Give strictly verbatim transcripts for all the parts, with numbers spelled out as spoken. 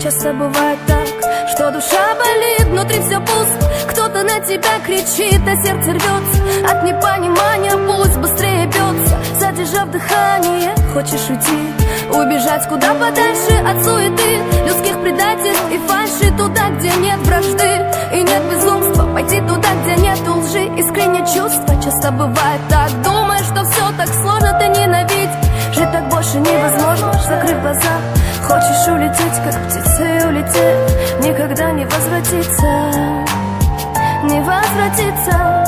Часто бывает так, что душа болит, внутри все пусто. Кто-то на тебя кричит, а сердце рвется от непонимания, пульс быстрее бьется, задержав дыхание. Хочешь уйти, убежать куда подальше от суеты, людских предательств и фальши, туда, где нет вражды и нет безумства, пойти туда, где нет лжи, искреннее чувство. Часто бывает так, думаешь, что все так сложно, ты ненавидишь, жить так больше невозможно, закрыв глаза. Хочешь улететь, как птица, и улететь, никогда не возвратиться, не возвратиться.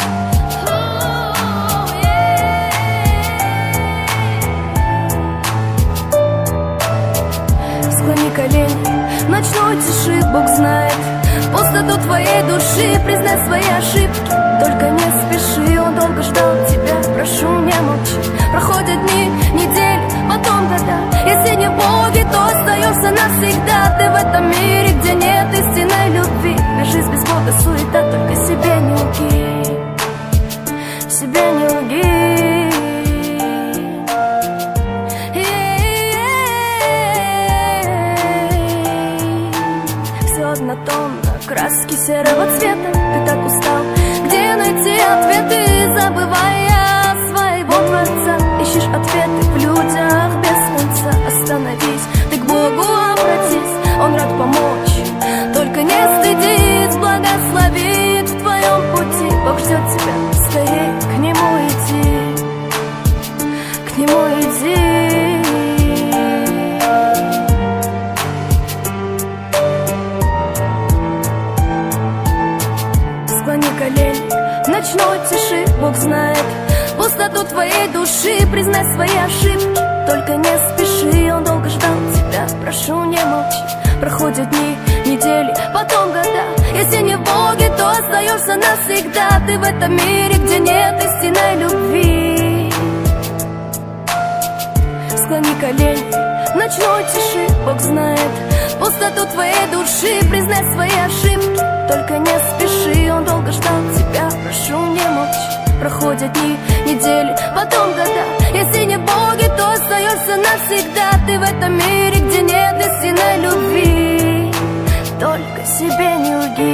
Склони колени, ночной тиши, Бог знает пустоту твоей души, признай свои ошибки, только не спеши, он долго ждал тебя, прошу, не молчи. Проходят дни, недели, потом года, если не боги, то остаешься навсегда. Ты в этом мире, где нет истинной любви, жизнь без Бога суета, только себе не лги, себе не лги. Все однотонно, краски серого цвета, ты так устал, где найти ответы, забывая своего Творца. Ищешь ответы в людях без конца, остановись, ты к Богу обратись, Он рад помочь, только не стыдись, благословит в твоем пути. Бог ждет тебя, скорее к Нему иди, к Нему иди. Склони колени, ночной тиши, Бог знает пустоту твоей души, признай свои ошибки, только не спеши, он долго ждал тебя, прошу, не молчи. Проходят дни, недели, потом года, если не в Боге, то остаешься навсегда. Ты в этом мире, где нет истинной любви. Склони колени, ночной тиши, Бог знает пустоту твоей души, признай свои ошибки, только не спеши, он долго ждал тебя, прошу, не молчи. Проходят дни, недели, потом года, если не боги, то остаешься навсегда. Ты в этом мире, где нет истинной любви, только себе не лги.